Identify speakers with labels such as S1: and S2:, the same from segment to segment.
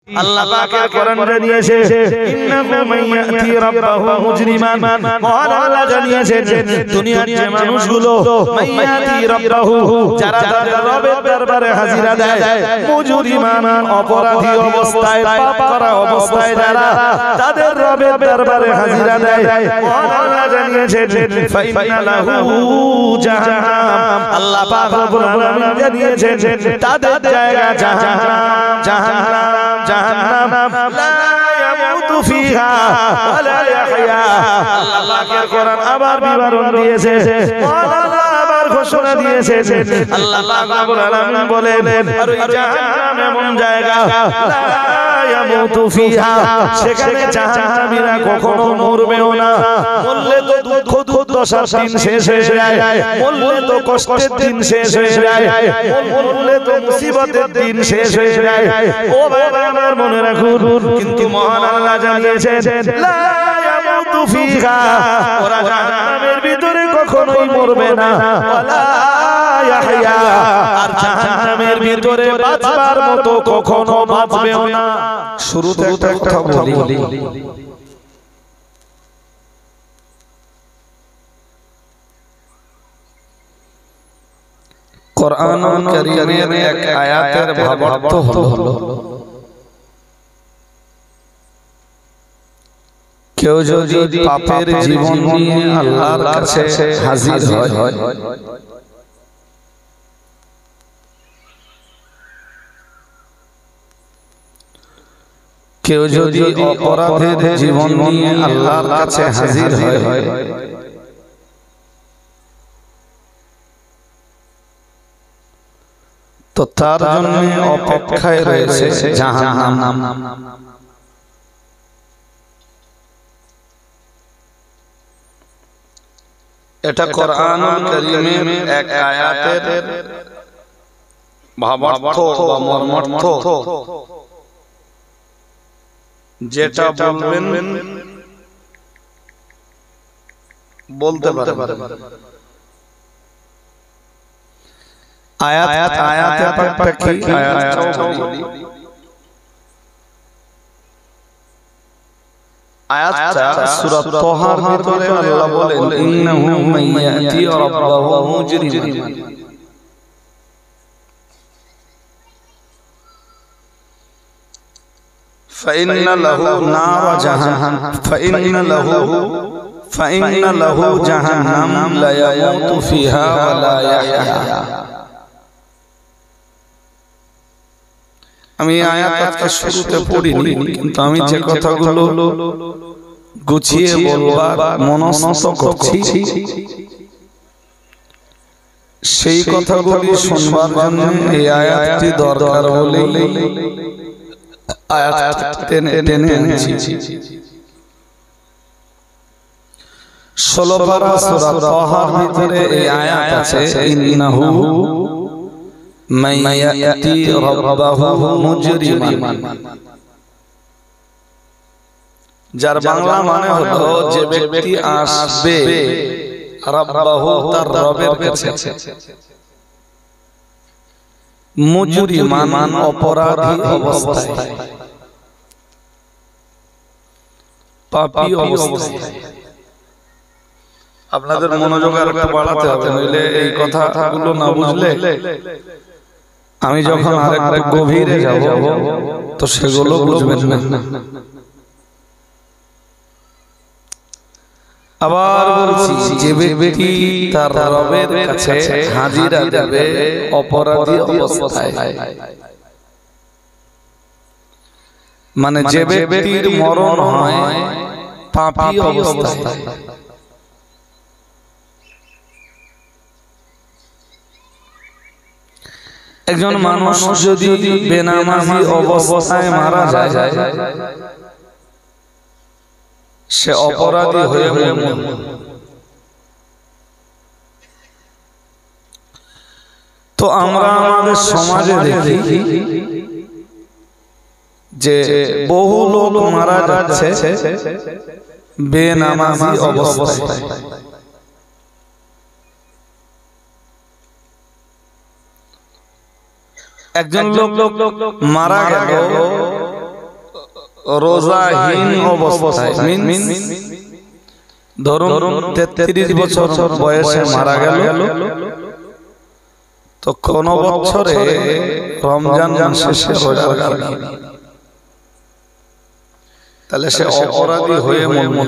S1: আল্লাহ পাকের কোরআন জানিয়েছে ইন্নাহু মাইয়াতি রাব্বাহু মুজরিমান মহান আল্লাহ জানিয়েছেন দুনিয়ার যে মানুষগুলো মাইয়াতি রাব্বাহু যারা তাদের রবের দরবারে হাজিরা দেয় মুজরিমান অপরাধী অবস্থায় পাপ করা অবস্থায় যারা তাদের রবের দরবারে হাজিরা দেয় মহান আল্লাহ জানিয়েছেন ফাইন্না লাহু জাহান্নাম আল্লাহ পাক রব্বুল আলামিন জানিয়েছেন তাদের জায়গা জাহান্নাম জাহান্নাম লা ইয়ামুতু ফিহা ওয়া লা ইয়াহইয়া আল্লাহ পাকের কোরআন আবার বিবরণ দিয়েছে আল্লাহ আবার ঘোষণা দিয়েছে আল্লাহ পাক রব্বুল আলামিন বলেন আর ওই জাহান্নাম এমন জায়গা লা ইয়ামুতু ফিহা সেখানে জাহান্নামীরা কখনো মরবেও না মরলে তো দুঃখ দুর্দশার দিন শেষ হয়ে যায় মরলে তো কষ্টের দিন শেষ হয়ে যায় মরলে তো মুসিবতের দিন শেষ হয়ে যায় ও বাবা আমার মনে রাখুন কিন্তু মহান আল্লাহ জানিয়েছেন লা ইয়ামুতু ফিহা ওরা জাহান্নামের ভিতরে কখনোই মরবে না ওয়ালা ইয়াহইয়া আর জাহান্নামের ভিতরে বাঁচবার মতো কখনো বাঁচবেও না শুরুতে একটা কথা বলি কুরআনুল কারীমের এক আয়াতের ভাবার্থ হলো কেউ যদি পাপের জীবন নিয়ে আল্লাহর কাছে হাজির হয় কেউ যদি অপরাধের জীবন নিয়ে আল্লাহর কাছে হাজির হয় তো তার জন্য অপেক্ষায় রয়েছে জাহান্নাম এটা কুরআনুল কারীমের এক আয়াতের ভাবার্থ বা মর্মার্থ যেটা বলবেন বলতে পারেন আয়াতের পাকটা কি আয়াতটা সূরা তাহার ভিতরে আল্লাহ বলেন ইন্নাহু মাইয়াতি রাব্বাহু মুজরিমান فإن له نار جهنم فإن له جهنم لا يموت فيها ولا يحيا আমি আয়াতটা শুরুতে পড়িনি কিন্তু আমি যে কথাগুলো গুছিয়ে বলবার মনস্থ করছি সেই কথাগুলি শুনবার জন্য এই আয়াতটি দরকার বলেই আয়াত টেনে এনেছি 16 পারা সূরা তাহার ভিতরে এই আয়াত আছে ইন্নাহু মাইয়াতি রাব্বাহু মুজরিমান যার বাংলা মানে হলো যে ব্যক্তি আসবে রাব্বাহু তার রবের কাছে মুজরিমান অপরাধী অবস্থায় পাপী অবস্থায় আপনাদের মনোযোগ আর একটু বাড়াতে হবে নইলে এই কথাগুলো না বুঝলে আমি যখন আরেকটু গভীরে যাব তো সেগুলো বুঝবেন না আবার বলছি যে ব্যক্তি তার রবের কাছে হাজিরা দেবে অপরাধী অবস্থায় মানে যে ব্যক্তির মরণ হয় পাপী অবস্থায় একজন মানুষ যদি বেনামাজি অবস্থায় মারা যায় সে অপরাধী হয়ে মরবে তো আমরা আমাদের সমাজে দেখি যে বহু লোক মারা যাচ্ছে বেনামাজি অবস্থায় একজন লোক মারা গেল রোজাহীন অবস্থায় ধরুন 33 বছর বয়সে মারা গেল, তো কোন বছরে রমজান শেষে রোজা রাখে, তাহলে সে অপরাধী হয়ে মরল।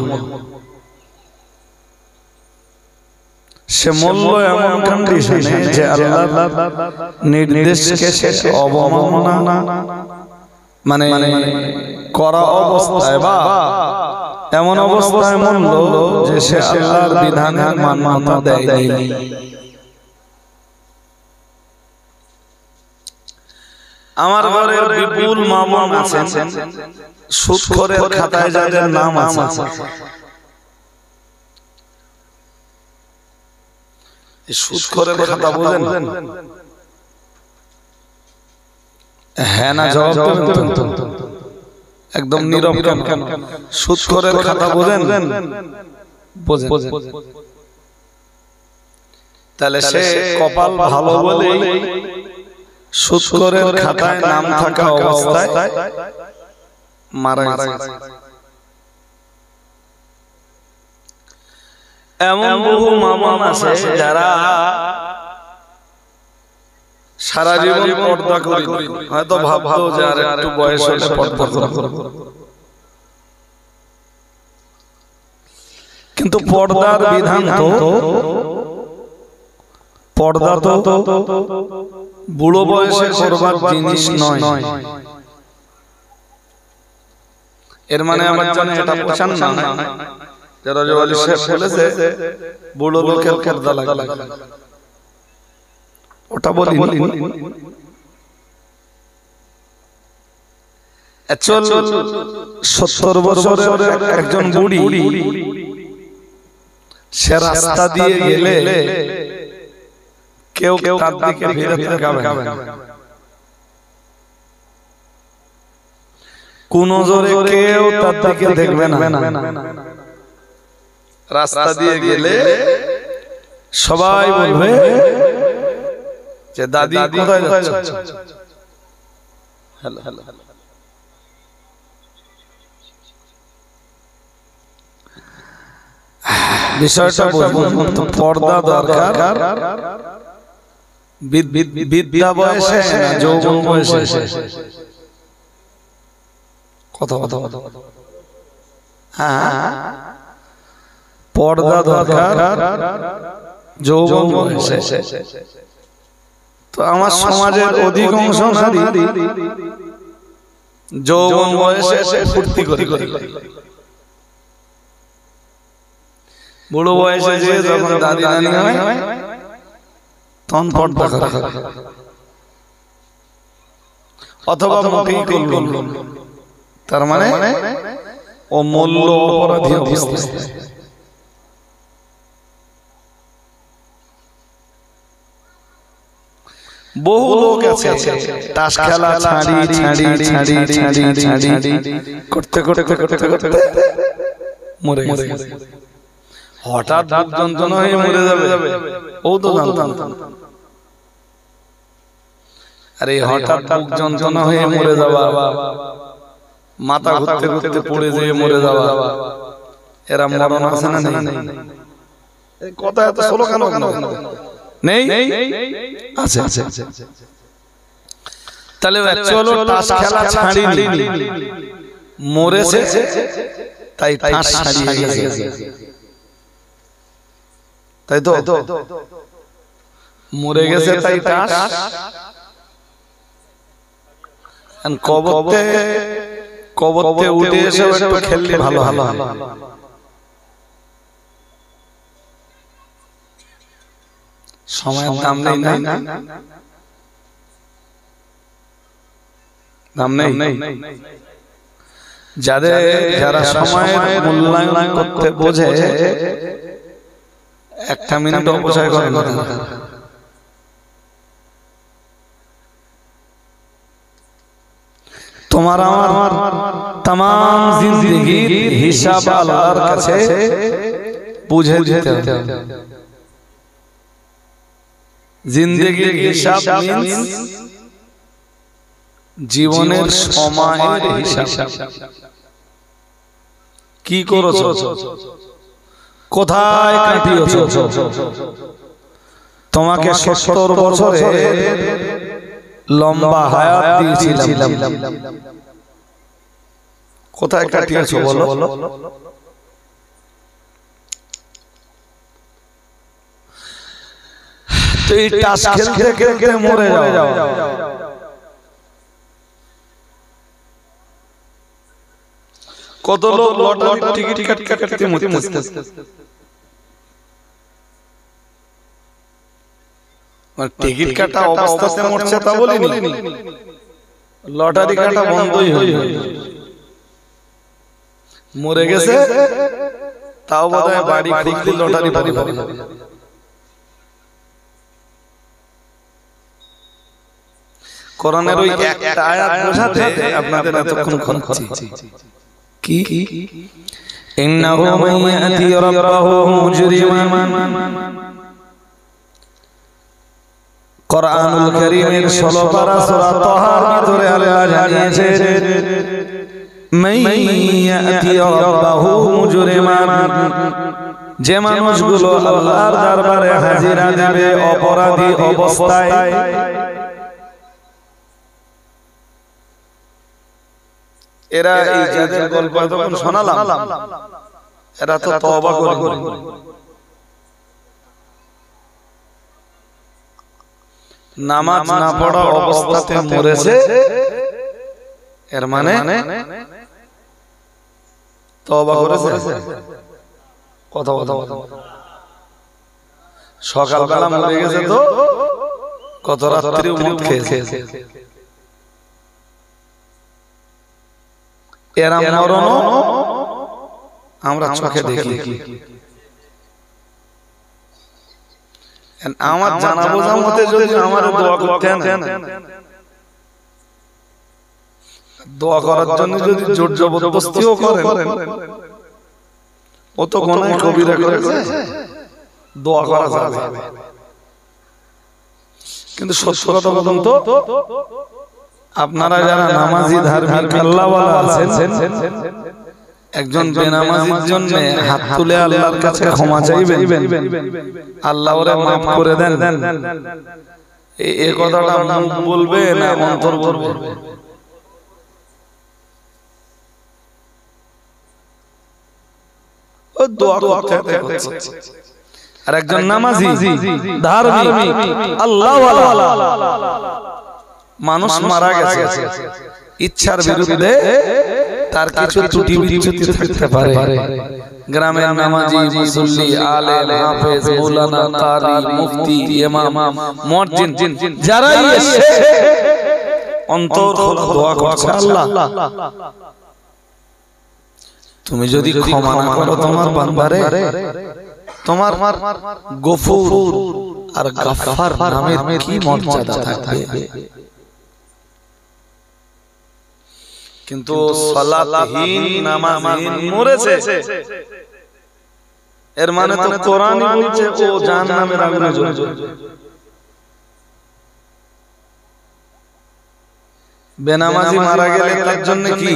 S1: সে মূল্য এমন কন্ডিশনে যে আল্লাহ নির্দেশকে সে অবমাননা মানে করা অবস্থায় বা এমন অবস্থায় মূল্য যে সে আল্লাহর বিধানের মান্যতা দেয়নি। আমার ঘরে বিপুল মা-বোন আছেন, সুদখোরের খাতায় যাদের নাম আছে, সুদখোরের খাতা বোঝেন? হ্যাঁ না জবাব দেবেন তো, একদম নীরব কেন? সুদখোরের খাতা বোঝেন? বোঝেন। তাহলে সে কপাল ভালো বলে সুদখোরের খাতায় নাম থাকা অবস্থায় মারা গেছে। এমন বহু মা-বোন আছে যারা সারা জীবন পর্দা করে, হয়তো ভাবতো যে আর একটু বয়স হলে পর্দা করব, কিন্তু পর্দার বিধান তো পর্দা তো বুড়ো বয়সে করবার জিনিস নয়। এর মানে আমার জন্য এটা পছন্দ না যে রাজওয়ালি সাহেব বলেছে বুড়ো লোকের পর্দা লাগে, ওটা বলিনি। চল 70 বছরের একজন বুড়ি সে রাস্তা দিয়ে গেলে কেউ তার দিকে ফিরে তাকাবে না, কোন জোরে কেউ তার দিকে দেখবে না। রাস্তা দিয়ে গেলে সবাই বলবে যে দাদি কোথায় যাচ্ছে? হ্যালো হ্যালো, বিষয়টা বুঝুন। পর্দা দরকার বিদ্যা বয়সে না যৌবন বয়সে? কথা হ্যাঁ, পর্দা দরকার যৌবন বয়সে। তো আমার সমাজের অধিকাংশ নারী যৌবন বয়সে ফুর্তি করে, বুড়ো বয়সে যে যখন দাদি নানি হয় তখন পর্দা করে, অথবা মুখেই করল, তার মানে ও মূল্য অপরাধী অবস্থায়। বহু লোক আছে তাস খেলা ছাড়ি করতে মরে গেছে। হঠাৎ বুক যন্ত্রণা হয়ে মরে যাবে ও তো জানতাম। আরে হঠাৎ বুক যন্ত্রণা হয়ে মরে যাওয়া, মাথা ঘুরতে ঘুরতে পড়ে যেয়ে মরে যাওয়া, এরা মরণ আছে না নেই? কথা এত স্লো কেন নেই? আছে। তাহলে চলো তাস খেলা ছাড়িনি, মরেছে তাই তাস ছাড়িয়ে গেছে, তাই তো? মরে গেছে তাই তাস। কবরতে উঠে এসে একটু খেললে ভালো ভালো। সময়ের দাম নেই না? দাম নেই। যারা সময়ের মূল্যায়ন করতে বোঝে একটা মিনিট অপচয় করে না। তোমার আমার तमाम জিন্দেগির হিসাব আল্লাহর কাছে বুঝে দিতে হবে। জিন্দেগির হিসাব মিন্স জীবনের সময়ের হিসাব কি করেছো, কোথায় কাটিয়েছো? তোমাকে 70 বছরে লম্বা হায়াত দিয়েছিলাম, কোথায় কাটিয়েছো বলো? তো এই টাস খেলতে খেলতে মরে যাও। কত লোক লটারির টিকিট কাটতে মরতেছে, টিকিট কাটা অবস্থাতে মরছে তা বলিনি, লটারি কাটা বন্ধই হয়ে মরে গেছে, তাও বোধহয় বাড়ি খুঁজতে লটারি বাড়ি পাবে। কোরআনের ওই একটা আয়াত বোঝাতে আপনাদের এতক্ষণ খরচ কি? ইন্নাহু মাইয়াতি রাব্বাহু মুজরিমান। কোরআনুল কারীমের 16 পারা সূরা তাহার ভিতরে আল্লাহ জানিয়েছেন মাইয়াতি রাব্বাহু মুজরিমান, যে মানুষগুলো আল্লাহর দরবারে হাজিরা দেবে অপরাধী অবস্থায়, এরা এই যাদের গল্প যখন শোনালাম এরা তো তওবা করে নামাজ না পড়া অবস্থাতে মরেছে, এর মানে তওবা করেছে। কথা সকালবেলা মরে গেছে তো কত রাত্রি মদ খেয়েছে, এরা মরণ আমরা চোখে দেখি। আমার জানা বোঝা মতে যদি আমার দোয়া করতেন, দোয়া করার জন্য যদি জোর জবরদস্তিও করেন, ও তো গুনাহ কবিরা করেছে, দোয়া করা যাবে। কিন্তু সত্য কথা বলুন তো, আপনারা যারা নামাজি ধার্মিক আল্লাহওয়ালা আছেন, একজন বেনামাজির জন্য হাত তুলে আল্লাহর কাছে ক্ষমা চাইবেন, আল্লাহ ওরে মাফ করে দেন, এই কথাটা মুখ বলবে না অন্তর বলবে? ও দোয়া করতে হচ্ছে। আর একজন নামাজি ধার্মিক আল্লাহওয়ালা মানুষ মারা গেছে, ইচ্ছার বিরুদ্ধে তার কিছু ত্রুটি বিচ্যুতি থাকতে পারে, গ্রামের নামাজি মুসল্লি আলেম হাফেজ মাওলানা কারি মুফতি ইমাম মুয়াজ্জিন যারাই এসে অন্তর খুলে দোয়া করছে, আল্লাহ তুমি যদি ক্ষমা না করো তোমার বান্দারে, তোমার গফুর আর গাফফার নামের কি মর্যাদা থাকবে? কিন্তু সালাতহীন নামাজহীন মরেছে, এর মানে তো কোরআনই বলছে ও জাহান্নামের আগুনে জ্বলবে। বেনামাজি মারা গেলে তার জন্য কি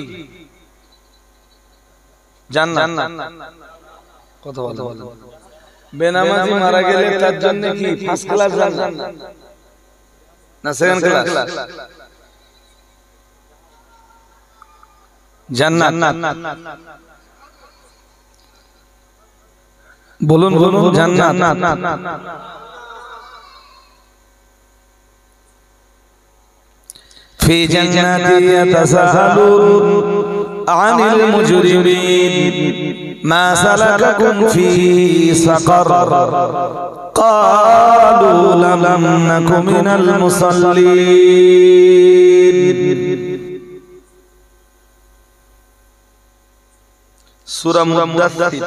S1: জান্নাত? কথা বলো, বেনামাজি মারা গেলে তার জন্য কি ফার্স্ট ক্লাস জান্নাত না সেকেন্ড ক্লাস জান্নাত? বলুন বলুন জান্নাত। ফি জান্নাতি ইয়াতাসাআলুন আনিল মুজরিমিন মা সালাকাকুম ফি সাকার ক্বালু লাম নাকু মিনাল মুসাল্লিন। সূরা মুদাথথির।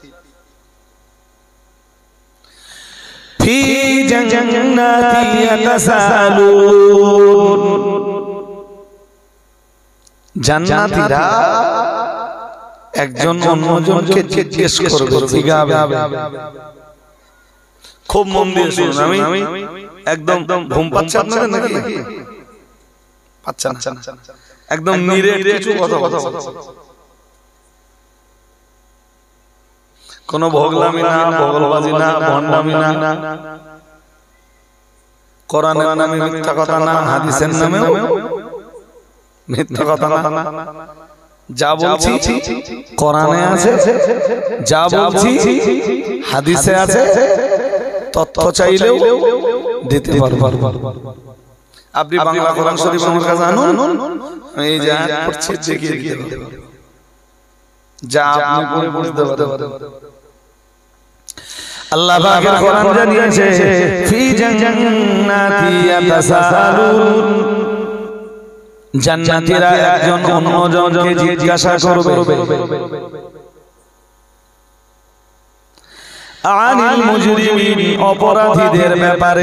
S1: ফি জান্নাতি ইয়াতাসাআলুন, জান্নাতীরা একজন অন্যজনকে জিজ্ঞেস করবে, জিজ্ঞাসা। খুব মন দিয়ে শুনুন, আমি একদম ঘুম পাচ্ছে আপনাদের নাকি? আচ্ছা না, একদম নিরেট কিছু কথা কোন ভোগলামি না, ভোগলবাজি না, ভণ্ডামি না, কোরআনের নামে মিথ্যা কথা না, হাদিসের নামে মিথ্যা কথা না। যা বলছি কোরআনে আছে, যা বলছি হাদিসে আছে, তথ্য চাইলেও দিতে পারবো। আপনি বাংলা কোরআন শরীফ আমার কাছে আনুন, এই যা পড়ছি দেখিয়ে দিতে পারবো, যা আপনি পড়ে বুঝতে পারবেন। আল্লাহ পাকের কোরআন জানিয়েছে ফি জান্নাতি ইয়াতাসাআলুন, জান্নাতীরা একজন অন্যজনকে জিজ্ঞাসা করবে আনিল মুজরিমিন, অপরাধীদের ব্যাপারে।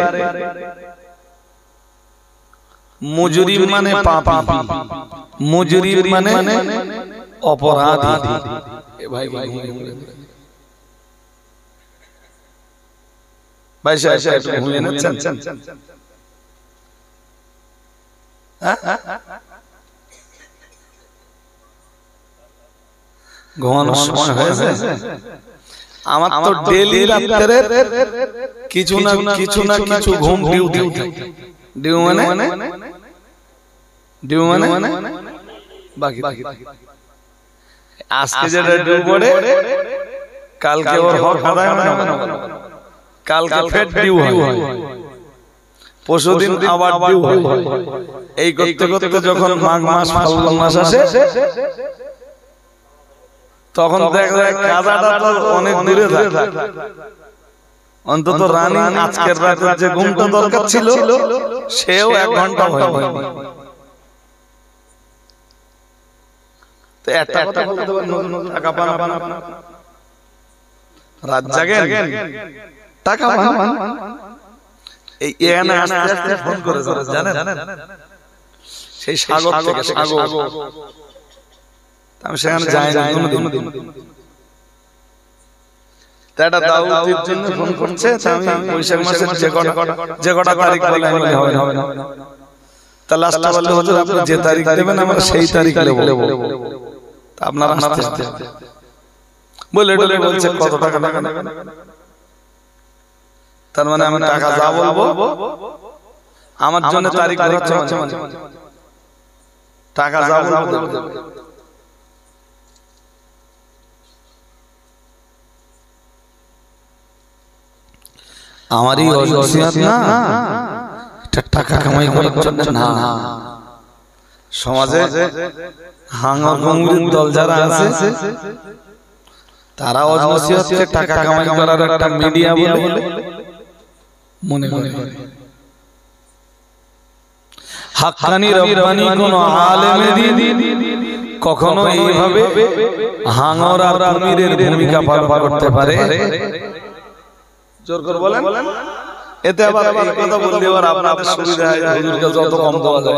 S1: মুজরিম মানে পাপী, মুজরিম মানে অপরাধী। ভাই ভাই ভাই সাহেব ভুলে নিচ্ছেন, ঘুমানোর সময় হয়েছে। আমার তো ডেইলি রাতে কিছু না কিছু ঘুম ডিউ মানে বাকি। আজকে যেটা ডিউ পড়ে কালকে ওর হক আদায় হবে না, কালকে ফের ডিউ হয়, পরশুদিন আবার ডিউ হয়। এই করতে করতে যখন মাঘ মাস ফাল্গুন মাস আসে তখন দেখা যায় কাজাটা তো অনেক দূরে থাকে। অন্তত রানিং আজকের রাতে যে ঘুমটা দরকার ছিল সেও 1 ঘন্টা হয়নি। তো একটা কথা বলতে পারেন, টাকা পান, রাত জাগেন, টাকা পান। এই এখানে আস্তে আস্তে ফোন করে জানেন, সেই সাগর থেকে, সাগর আমি সেখানে যাই না কোনোদিন। এটা দাউদের জন্য ফোন করছে, আমি বৈশাখ মাসের যে কটা তারিখ বলে হবে না, তা লাস্টে বললে হুজুর আপনি যে তারিখ দেবেন আমরা সেই তারিখ দেব, তা আপনারা আসতে বলে বলছে কত টাকা লাগবে। তার মানে আমি টাকা যা বলবো আমার জন্য তারিখ ধরাচ্ছে, মানে টাকা যা বলবো। আমারই ওসিয়ত না, টাকা কামাই করার জন্য না। সমাজে হাঙ্গর গঙ্গুরির দল যারা আছে তারা ওসিয়তকে টাকা কামাই করার একটা মিডিয়া বলে মনে করে। হাক্কানি রব্বানি কোন আলেমে দ্বীন কখনো এইভাবে হাঙ্গর আর কুমিরের ভূমিকা পালন করতে পারে? জোর করে বলেন। এতে আবার এই কথা বললে আবার আপনাদের সুবিধা হয়, হুজুরকে যত কম দেওয়া যায়।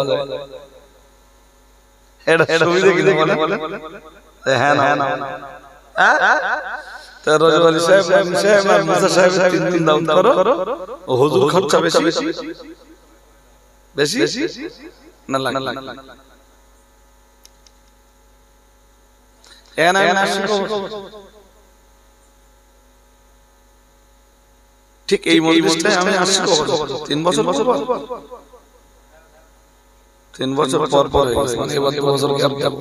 S1: এটা সুবিধা কি বলেন? হ্যাঁ না তো রজব আলী সাহেব, আমিন সাহেব আর মুসা সাহেব 3 দাম করো, হুজুর খরচা বেশি না লাগে এনা ঠিক এই মজলিসটায় আমি আসছি 3 বছর পর মানে এবার 2 বছর গ্যাপ।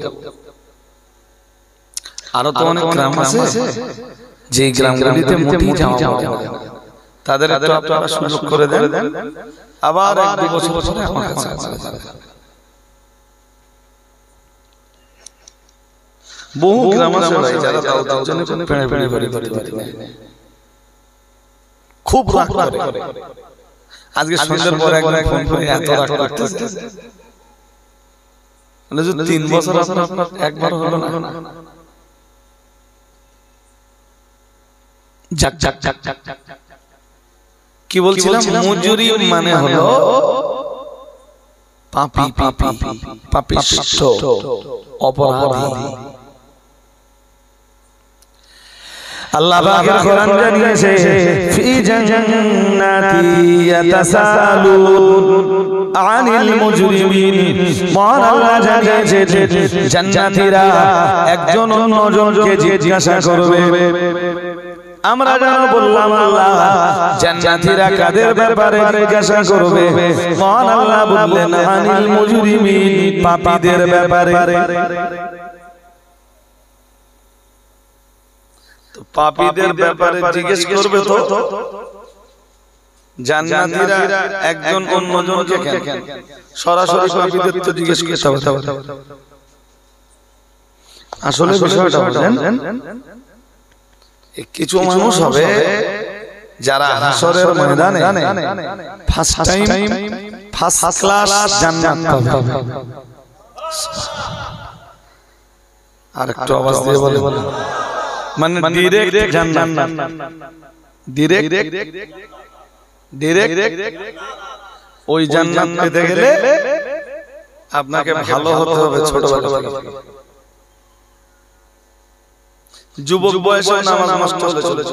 S1: আরো তো অনেক গ্রাম আছে যে গ্রামগুলিতে মোটি যাওয়া পড়ে, তাদের একটু আপনারা সুযোগ করে দেন, আবার 1-2 বছর পরে আমার কাছে বহু গ্রাম আছে ভাই যারা দাও জন্য পেড়ে করে দিতে পারে, খুব রাগ করে। আজকে সন্ধ্যার পরে একবার ফোন করে এত রাগ করতেছে, মানে যে 3 বছর আপনার একবার হলো না। কি বলছিলাম? মুজুরি মানে হলো পাপিষ্ঠ অপরাধী। আল্লাহ পাকের কোরআন জানিয়েছে ফি জান্নাতি ইয়াতাসালুন আনিল মুজরিমিন মহান আল্লাহ জানিয়েছে জান্নাতীরা একজন অন্যজনকে জিজ্ঞাসা করবে আমরা জানো বললাম আল্লাহ জান্নাতীরা কাদের ব্যাপারে জিজ্ঞাসা করবে মহান আল্লাহ বললেন আনিল মুজরিমিন পাপীদের ব্যাপারে তো পাপীদের ব্যাপারে জিজ্ঞেস করবে তো জান্নাতীরা একজন অন্যজনকে কেন সরাসরি পাপীদের তো জিজ্ঞেস করতে হবে আসলে বিষয়টা বুঝেন কিছু মানুষ হবে যারা হাসরের ময়দানে ফার্স্ট টাইম ফার্স্ট ক্লাস জান্নাত পাবে আর একটু আওয়াজ দিয়ে বলে মানে ডাইরেক্ট জান্নাত ডাইরেক্ট ওই জান্নাত পেতে গেলে আপনাকে ভালো হতে হবে ছোটবেলা থেকে যুবক বয়সে নামাজ নষ্ট হলে চলে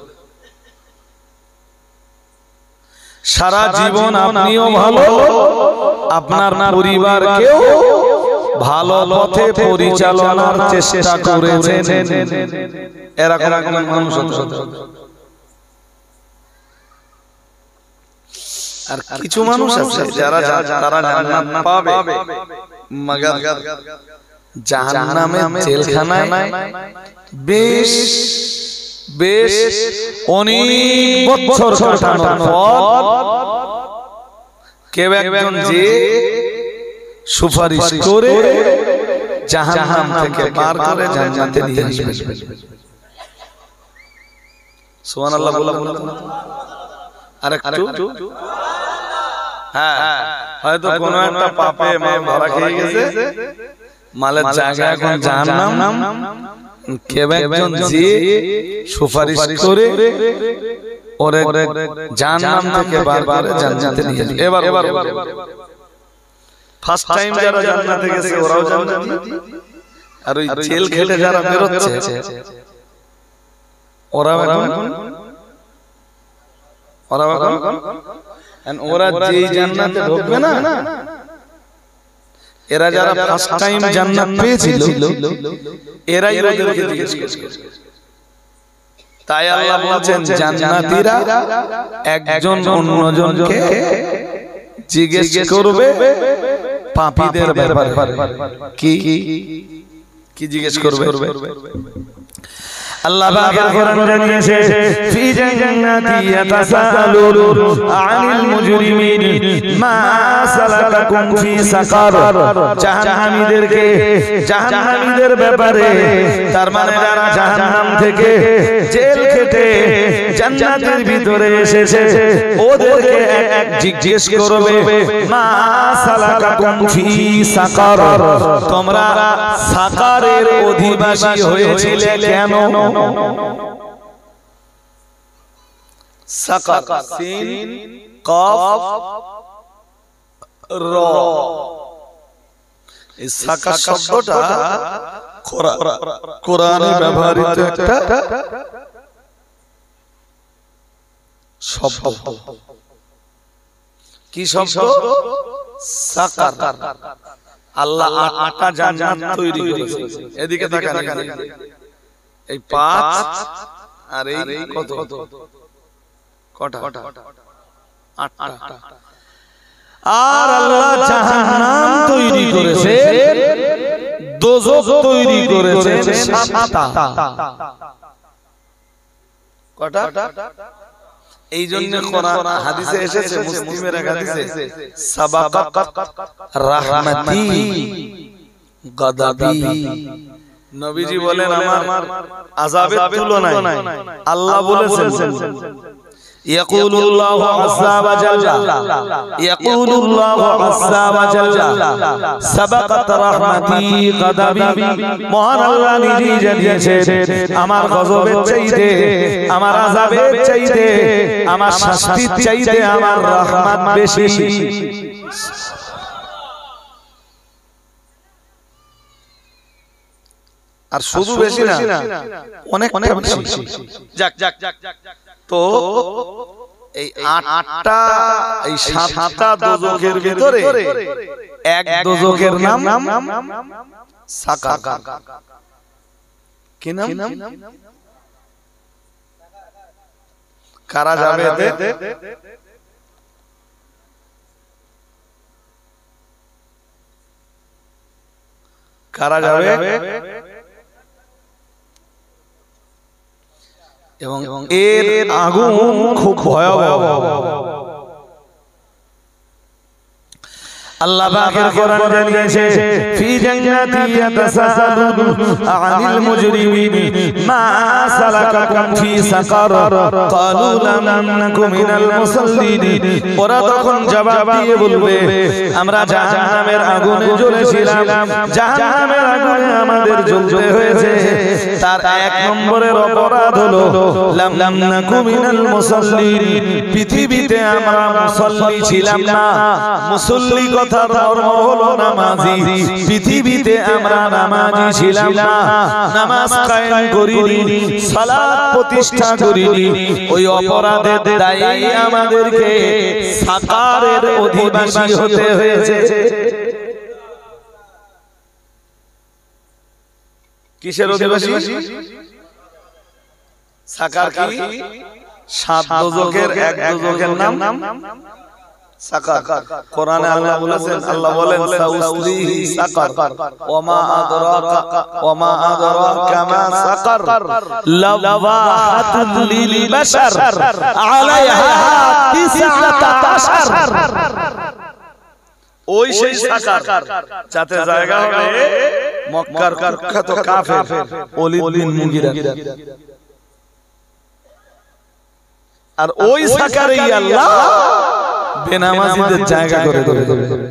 S1: সারা জীবন আপনিও ভালো আপনার পরিবারকেও ভালো পথে পরিচালনার চেষ্টা করেছেন এরকম মানুষ আর কিছু মানুষ আছে যারা তারা জান্নাত পাবে মাগার জাহান্নামে জেলখানায় বেশ বেশ অনেক বছর কাটানোর পর কেউ একজন যে সুপারিশ করে জাহান্নাম থেকে পার করে জান্নাতে নিয়ে আসবে সুবহানাল্লাহ বলা আর একটু হ্যাঁ হয়তো কোন একটা পাপে মা ধরা খেয়ে গেছে মালের জায়গা এখন জাহান্নাম কেউ একজন যে সুপারিশ করে ওরে জাহান্নাম থেকে বার করে জান্নাতে নিয়ে আসবে এবার ফার্স্ট টাইম যারা জান্নাতে গেছে ওরাও জান্নাতি আর ওই জেল খেটে যারা বেরোচ্ছে ওরা যেই জান্নাতে ঢুকবে না এরা যারা ফার্স্ট টাইম জান্নাত পেয়েছিল এরাই ওদেরকে জিজ্ঞেস করবে তাই আল্লাহ বলেন জান্নাতীরা একজন অন্যজনকে জিজ্ঞেস করবে পাপীদের ব্যাপারে কি জিজ্ঞেস করবে আল্লাহ পাকের কোরআন জানিয়েছে ফি জান্নাতি ইয়াতাসালুন আনিল মুজরিমিন মা সালাকাকুম ফি সাকার জাহান্নামীদের ব্যাপারে তার মানে যারা জাহান্নাম থেকে জেল খেটে জান্নাতের ভিতরে এসেছে ওদেরকে এক জিজ্ঞেস করবে মা সালাকাকুম ফি সাকার তোমরা সাকারের অধিবাসী হয়েছিলে কেন সাকার সিন কফ র এই সাকার শব্দটা কোরআনে ব্যবহৃত একটা শব্দ কি শব্দ সাকার আল্লাহ আটা জান্নাত তৈরি করেছে এদিকে তাকান এই 5 আর এই কত কটা 8টা আর আল্লাহ জাহান্নাম তৈরি করেছে দোজখ তৈরি করেছে 7টা কটা এই জন্য কোরআন হাদিসে এসেছে মুসলিমের এক হাদিসে সাবাকাত রাহমাতি গাদাবি নবীজি বলেন আমার আযাবের তুলনায় আল্লাহ বলেছেন يقول الله عز وجل سبقت رحمتي غضبي মহান আল্লাহ নিজেই জানিয়েছেন আমার গজবের চাইতে আমার আযাবের চাইতে আমার শাস্তির চাইতে আমার রহমত বেশি আর শুধু বেশি না, অনেক অনেক বেশি। যাক যাক তো এই আটটা এই সাতটা দোজখের ভিতরে এক দোজখের নাম সাকার। কি নাম? কারা যাবে এতে? কারা যাবে? এবং এর আগুন খুব ভয়াবহ। আল্লাহ পাকের কোরআন জানিয়েছে ফি জান্নাতি ইয়াতাসাআলুন আনিল মুজরিমিন মা সালাকাকুম ফি সাকার ক্বালু লাম নাকু মিনাল মুসাল্লিন। ওরা তখন জবাব দিয়ে বলবে আমরা জাহান্নামের আগুনে জ্বলেছিলাম, জাহান্নামের আগুনে আমাদের জ্বলতে হয়েছে। তার এক নম্বরের অপরাধ হলো লাম নাকু মিনাল মুসাল্লিন, পৃথিবীতে আমরা মুসল্লি ছিলাম না। মুসল্লি কথার অর্থ হলো নামাজি। পৃথিবীতে আমরা নামাজি ছিলাম না, নামাজ কায়েম করিনি, সালাত প্রতিষ্ঠা করিনি। ওই অপরাধের দায়ে আমাদেরকে সাকারের অধিবাসী হতে হয়েছে। কিসের অধিবাসী? সাকার কি? সাত দোজখের এক দোজখের নাম সাকার। কোরআনে আল্লাহ বলেছেন, আল্লাহ বলেন সাউসলিহি সাকার ওমা আদরাকা মা সাকার লাওয়াহাতুল লিল বাশার আলাইহা 19। ওই সেই সাকার যাতে জায়গা হবে মক্কার কুখ্যাত কাফের ওলীদ বিন মুগীরা। আর ওই সাকারই আল্লাহ বেনামাজিদের জায়গা করে দেবে।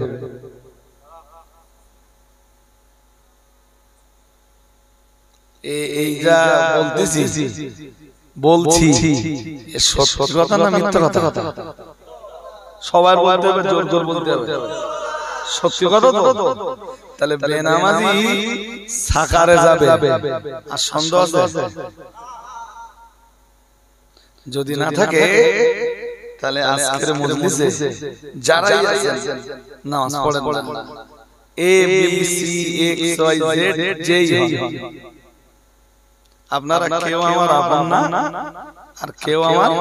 S1: এই যা বলছি সত্য কথা না মিথ্যা কথা? সবার বলতে হবে, জোর জোর বলতে হবে, সত্যি কথা তো। তাহলে বেনামাজি সাকারে যাবে আর সন্দেহ আছে? যদি না থাকে তাহলে আজকের মজলিসে যারাই আছেন নামাজ পড়েন, A B C X Y Z যেই হন, আপনারা কেউ আমার আপন না আর কেউ আমার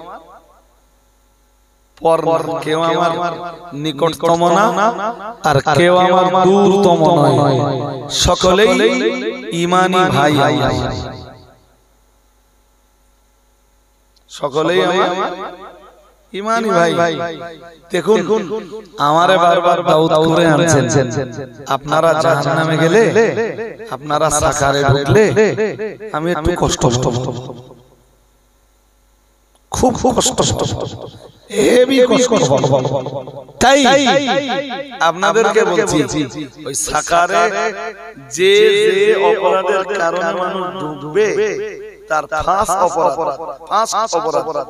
S1: পর, কেউ আমার নিকটতম না আর কেউ আমার দূরতম নয়, সকলেই ঈমানি ভাই, সকলেই আমার ঈমানি ভাই। দেখুন আমারে বারবার দাউদ করে আনছেন, আপনারা জাহান্নামে গেলে, আপনারা সাকারে ঢুকলে আমি একটু কষ্ট পাবো, খুব কষ্ট, হেভি কষ্ট পাবো। তাই আপনাদেরকে বলছি ওই সাকারে যে অপরাধের কারণে মানুষ ডুববে তার ফাঁস অপরাধ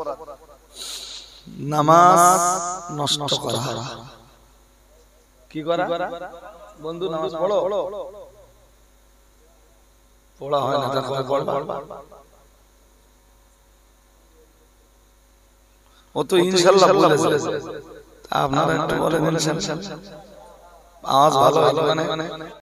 S1: নামাজ নষ্ট করা। কি করা? বন্ধু নামাজ পড়ো, পড়া হয় না, ও তো ইনশাআল্লাহ বলেছে, আপনারা একটু বলেন ইনশাআল্লাহ। আওয়াজ ভালো হয় মানে